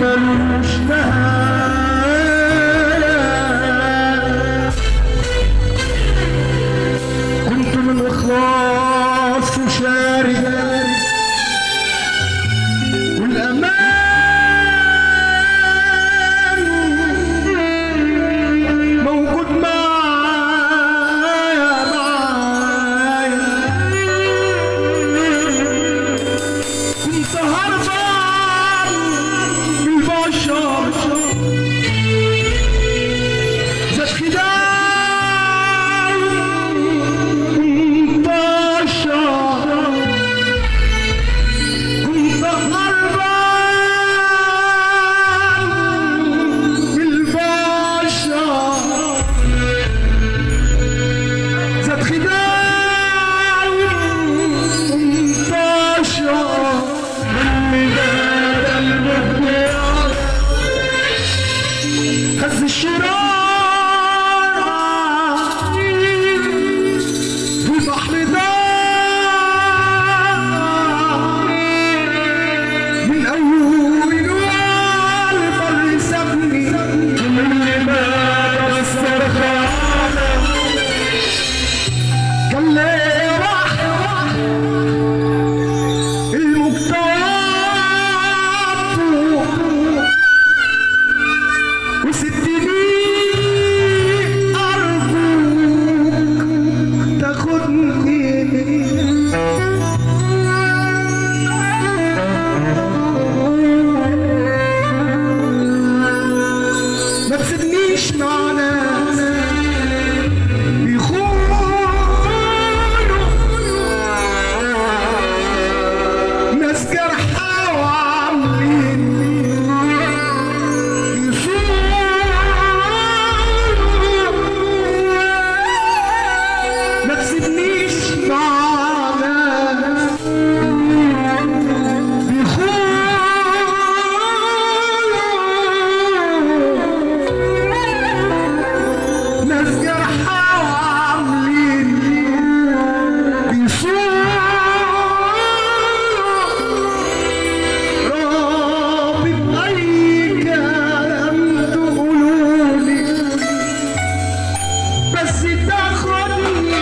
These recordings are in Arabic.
ملوش نهاية. كنت من إخلاص وشارد والأمان موجود معايا كنت هربان بالبشر زاد خداع وانتشر كنت هربان بالبشر زاد خداع وانتشر هز الشرار في البحر ده من أول والبر سابني ومن ما كسر خانة كان لي راح المكتوب وسبتني أرجوك تاخدني ما تسيبنيش مع ناس بيخونوا ناس جرحى وعاملين ما تسيبنيش مع ناس بيخونوا ناس جرحى وعاملين بيصونوا رابي بأي كلام تقولولي بس تاخدني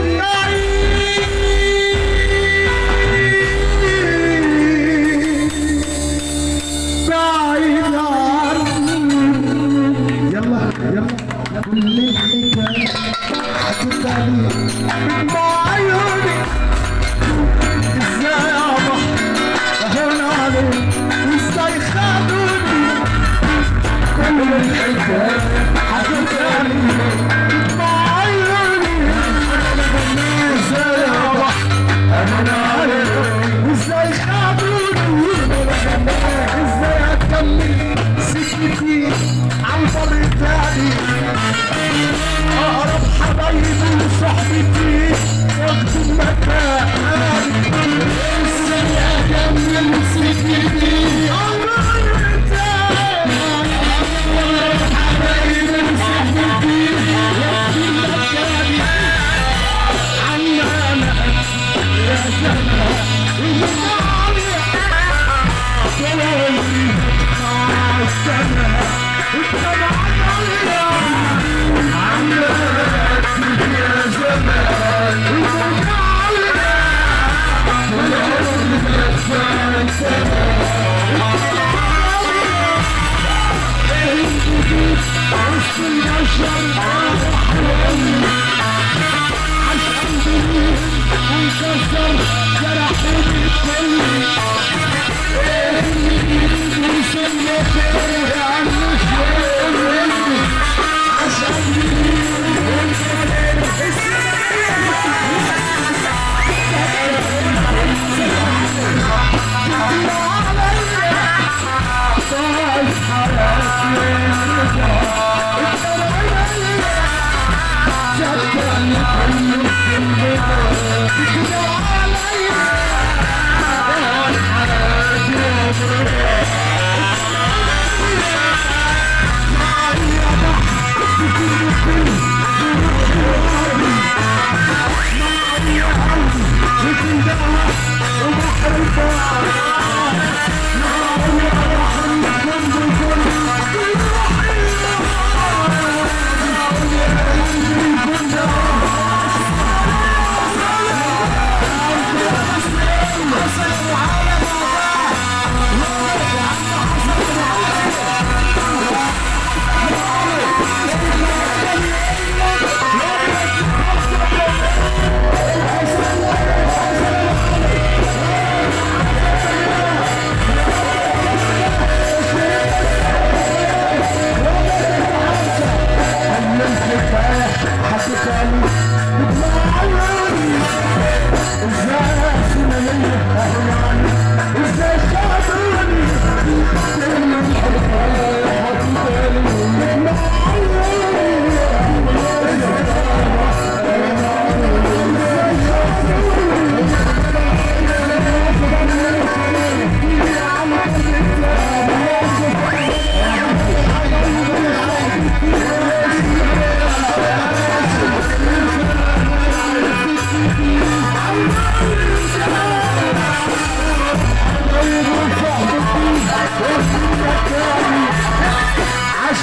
بعيد عني. يلا كل الحكاية حكيت عليها بعيوني ازاي يا بحر اهون عليك وازاي خدوني كل الحكاية حكيت عليها بعيوني ازاي يا بحر اهون عليك وازاي خدوني ازاي هتكمل سكتي عالبر تاني اقرب حبايبي وصحبتي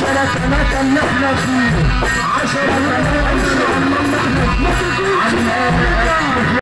10 3 اللي احنا فيه 10 3 ان شاء الله اللي احنا فيه